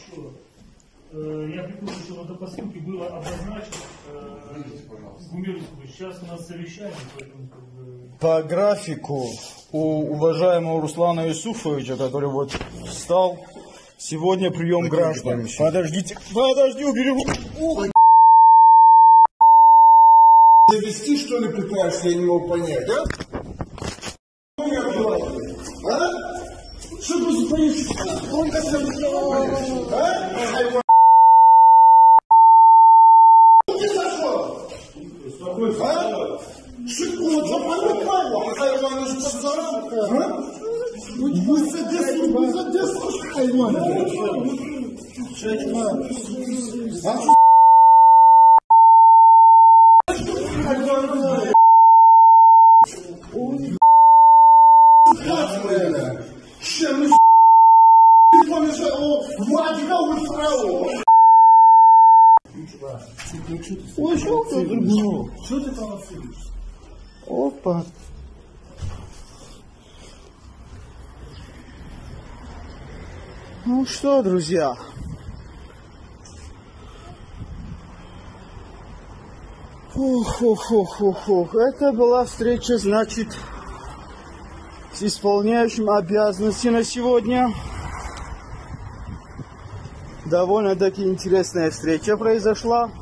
еще. Я хотел, чтобы до посылки было обозначено. Сейчас у нас совещание, поэтому как бы... По графику у уважаемого Руслана Юсуфовича, который вот встал, сегодня прием граждан. Подождите, убери. Завести, что ли, пытаешься, я не могу понять, да? А? Что ты за политика? Он как-то... А? Ты зашел? А? Шикот, запомни Павла, какая Ивана же подзарал. Вы задержишь, Ивана. А? Ой, что ты? Что ты там отсюдишь? Опа. Ну что, друзья. Ух. Это была встреча, значит, с исполняющим обязанности на сегодня. Довольно-таки интересная встреча произошла.